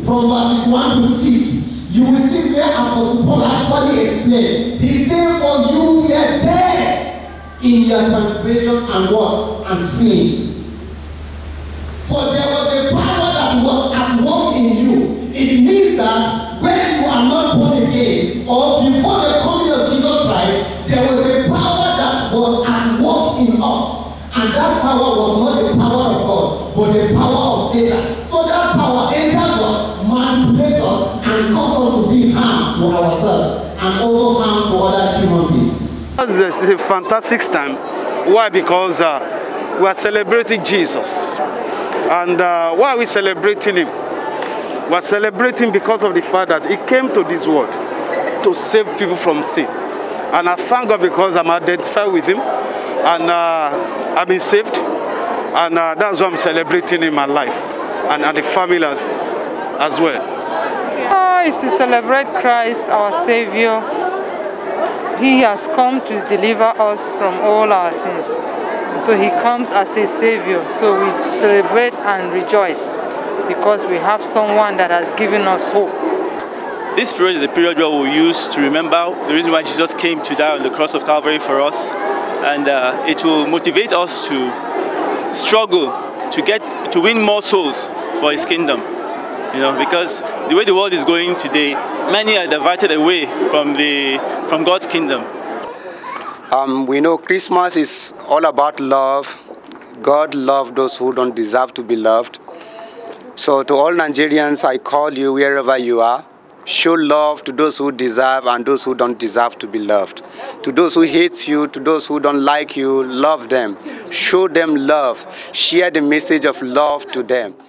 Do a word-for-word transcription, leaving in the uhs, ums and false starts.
from verses one to six, you will see where Apostle Paul actually explained. He said, for you were dead in your transgression and what? And sin. For there was a power that was at work in you. It means that when you are not born again, or before the coming of Jesus Christ, there was a power that was at work in us. And that power was not the power of God, but the power of Satan. So that power enters us, manipulates us, and causes us to be harm to ourselves, and also harm to other human beings. This is a fantastic time. Why? Because uh, we are celebrating Jesus. And uh, why are we celebrating him? We are celebrating because of the fact that he came to this world to save people from sin. And I thank God because I'm identified with him, and uh, I've been saved, and uh, that's why I'm celebrating in my life, and, and the family as, as well. Uh, is to celebrate Christ, our Savior. He has come to deliver us from all our sins. So he comes as a Savior. So we celebrate and rejoice because we have someone that has given us hope. This period is a period where we'll use to remember the reason why Jesus came to die on the cross of Calvary for us. And uh, it will motivate us to struggle to get to win more souls for his kingdom. You know, because the way the world is going today, many are diverted away from the from God's kingdom. Um, we know Christmas is all about love. God loves those who don't deserve to be loved. So to all Nigerians, I call you wherever you are. Show love to those who deserve and those who don't deserve to be loved. To those who hate you, to those who don't like you, love them. Show them love. Share the message of love to them.